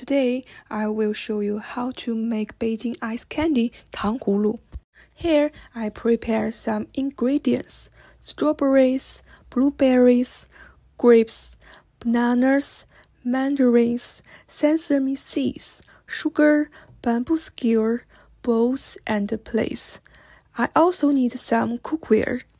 Today, I will show you how to make Beijing ice candy 糖葫芦. Here, I prepare some ingredients: strawberries, blueberries, grapes, bananas, mandarins, sesame seeds, sugar, bamboo skewer, bowls, and plates. I also need some cookware.